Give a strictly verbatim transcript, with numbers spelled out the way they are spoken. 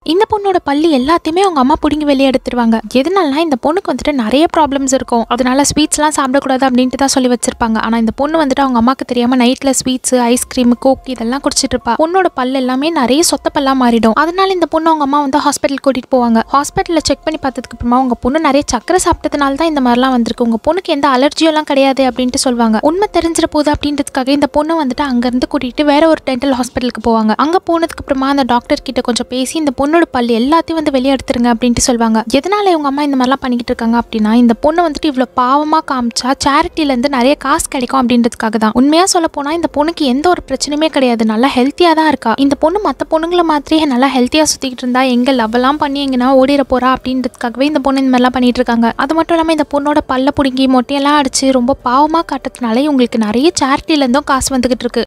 இந்த பொண்ணோட பல்லு எல்லாத்தையுமே அவங்க அம்மா பிடுங்கி வெளியே எடுத்துருவாங்க. எதனாலனா இந்த பொண்ணுக்கு வந்துட்டு நிறைய ப்ராப்ளம்ஸ் இருக்கும், அதனால ஸ்வீட்ஸ்லாம் சாப்பிடக்கூடாது அப்படின்ட்டு தான் சொல்லி வச்சிருப்பாங்க. ஆனா இந்த பொண்ணு வந்துட்டு அவங்க அம்மாக்கு தெரியாம நைட்ல ஸ்வீட்ஸ், ஐஸ்கிரீம், கோக் இதெல்லாம் குடிச்சிட்டு இருப்பா. பொண்ணோட பல்லு எல்லாமே நிறைய சொத்த பல்லா மாறிடும். அதனால இந்த பொண்ணு அவங்க அம்மா வந்து ஹாஸ்பிட்டல் கூட்டிட்டு போவாங்க. ஹாஸ்பிட்டல்ல செக் பண்ணி பார்த்ததுக்கு அப்புறமா உங்க பொண்ணு நிறைய சக்கரை சாப்பிட்டதுனால தான் இந்த மாதிரிலாம் வந்திருக்கு, உங்க பொண்ணுக்கு எந்த அலர்ஜியும் எல்லாம் கிடையாது அப்படின்ட்டு சொல்லுவாங்க. உண்மை தெரிஞ்சிட போகுது அப்படின்றதுக்காக இந்த பொண்ணு வந்துட்டு அங்க இருந்து கூட்டிட்டு வேற ஒரு டென்டல் ஹாஸ்பிட்டலுக்கு போவாங்க. அங்க போனதுக்கு அப்புறமா அந்த டாக்டர் கிட்ட கொஞ்சம் பேசி இந்த பொண்ணோட பல்லு எல்லாத்தையும் வந்து வெளியே எடுத்துருங்க அப்படின்ட்டு சொல்லுவாங்க. எதனால இவங்க அம்மா இந்த மாதிரிலாம் பண்ணிக்கிட்டு இருக்காங்க அப்படின்னா, இந்த பொண்ணு வந்துட்டு இவ்வளவு பாவமா காமிச்சா சேரிட்டில இருந்து நிறைய காசு கிடைக்கும் அப்படின்றதுக்காக தான். உண்மையா சொல்ல போனா இந்த பொண்ணுக்கு எந்த ஒரு பிரச்சனையுமே கிடையாது, நல்லா ஹெல்த்தியா தான் இருக்கா. இந்த பொண்ணு மத்த பொண்ணுங்களை மாதிரியே நல்லா ஹெல்த்தியா சுத்திக்கிட்டு இருந்தா எங்க லவ் எல்லாம் பண்ணி எங்கன்னா ஓடிட போறா அப்படின்றதுக்காகவே இந்த பொண்ணு இந்த மாதிரிலாம் பண்ணிட்டு இருக்காங்க. அது மட்டும் இல்லாம இந்த பொண்ணோட பல்ல புடுங்கி மொட்டையெல்லாம் அடிச்சு ரொம்ப பாவமா காட்டுறதுனால இவங்களுக்கு நிறைய சேரிட்டில இருந்தும் காசு வந்துகிட்டு இருக்கு.